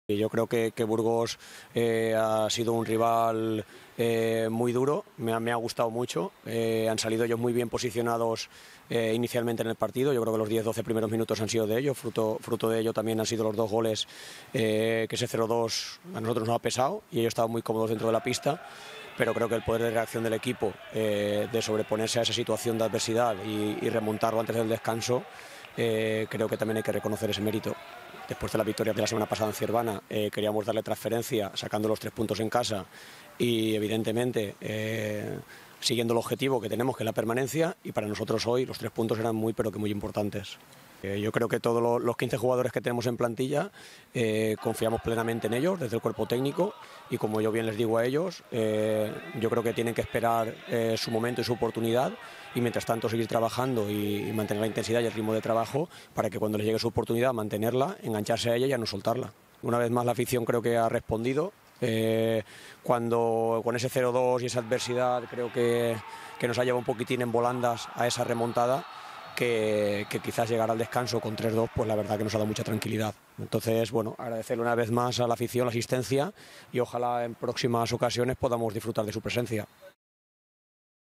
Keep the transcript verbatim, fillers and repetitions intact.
Yo creo que, que Burgos eh, ha sido un rival eh, muy duro, me ha, me ha gustado mucho, eh, han salido ellos muy bien posicionados eh, inicialmente en el partido, yo creo que los diez doce primeros minutos han sido de ellos, fruto, fruto de ello también han sido los dos goles, eh, que ese cero dos a nosotros nos ha pesado y ellos estaban muy cómodos dentro de la pista, pero creo que el poder de reacción del equipo, eh, de sobreponerse a esa situación de adversidad y, y remontarlo antes del descanso, eh, creo que también hay que reconocer ese mérito. Después de la victoria de la semana pasada en Ciervana, eh, queríamos darle transferencia sacando los tres puntos en casa y evidentemente eh, siguiendo el objetivo que tenemos, que es la permanencia, y para nosotros hoy los tres puntos eran muy pero que muy importantes. Eh, yo creo que todos los, los quince jugadores que tenemos en plantilla eh, confiamos plenamente en ellos desde el cuerpo técnico y como yo bien les digo a ellos, eh, yo creo que tienen que esperar eh, su momento y su oportunidad y mientras tanto seguir trabajando y, y mantener la intensidad y el ritmo de trabajo para que cuando les llegue su oportunidad mantenerla, engancharse a ella y a no soltarla. Una vez más la afición creo que ha respondido. Eh, cuando con ese cero dos y esa adversidad creo que, que nos ha llevado un poquitín en volandas a esa remontada que, que quizás llegar al descanso con tres dos pues la verdad que nos ha dado mucha tranquilidad. Entonces, bueno, agradecerle una vez más a la afición la asistencia y ojalá en próximas ocasiones podamos disfrutar de su presencia.